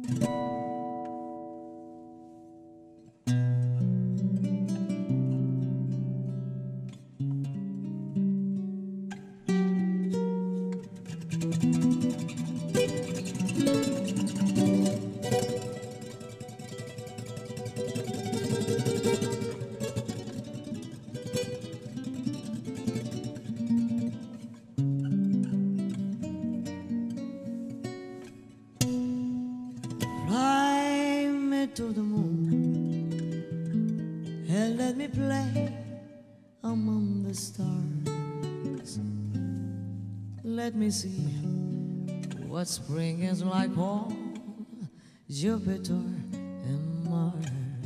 Fly me to the moon and let me play among the stars. Let me see what spring is like on Jupiter and Mars.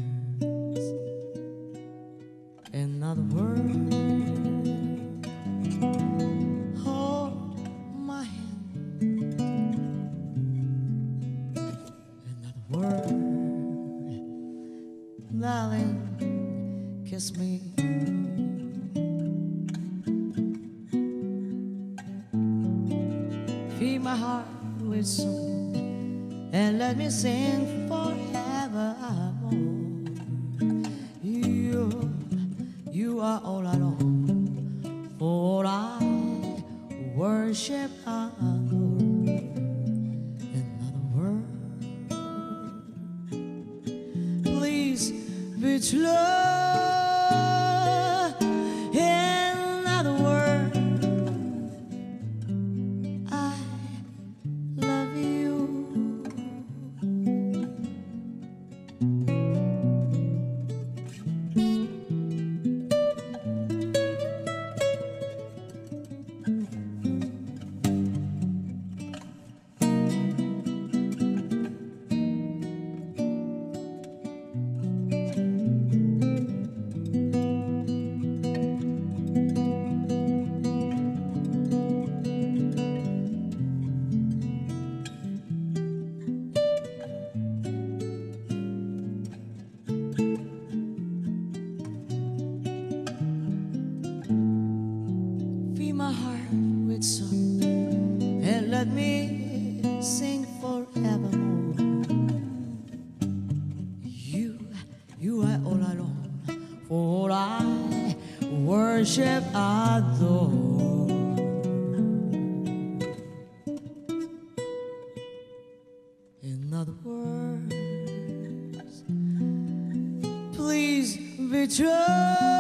In other words, hold my hand. In other words, darling, kiss me. Feed my heart with song and let me sing forevermore. You are all I long, for I worship and adore. In other words, please be true. In other words, I love you. Fill my heart with song and let me sing forevermore. You are all alone, for I worship, adore. In other words, please be true.